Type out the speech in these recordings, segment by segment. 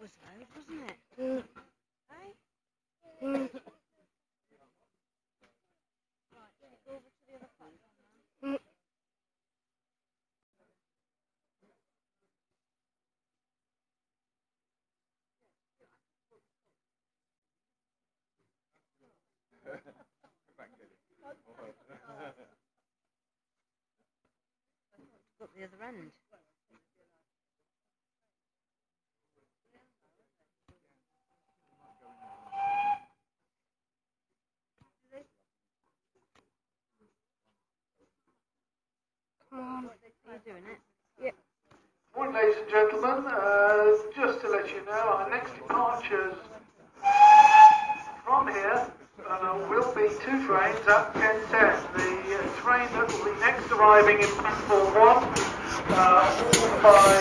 was loud, wasn't it? Hey? Right, go over to the other platform now. Go up the other end. Come on. Are you doing it? Yep. Morning, ladies and gentlemen. Just to let you know, our next departures from here will be 2 trains at 10:10. The train that will be next arriving in platform 1, hauled by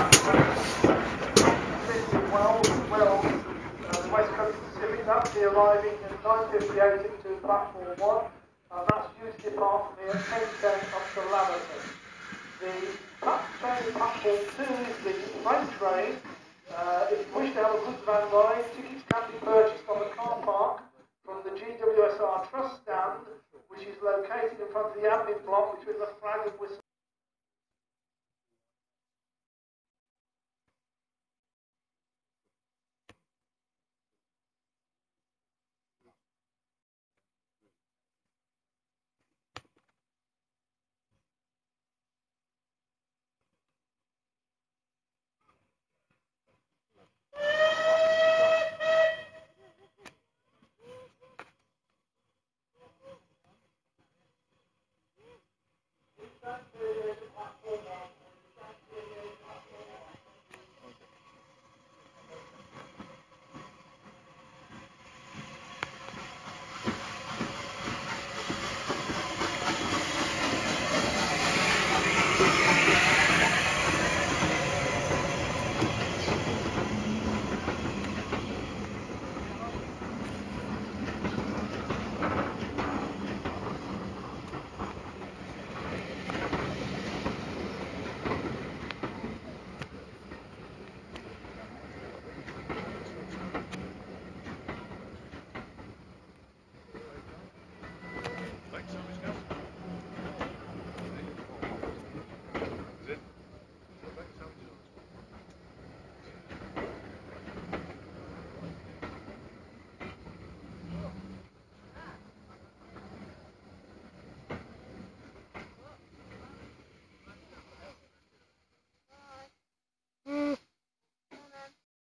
the West Coast Pacific. That will be arriving at 9:58 into platform 1. That's due to depart from here at 10:10 up to Lamberton. The train in platform 2 is the freight train. If you wish to have a goods van ride, tickets can be purchased on the car park from the GWSR Trust stand, which is located in front of the admin block between the flag and whistle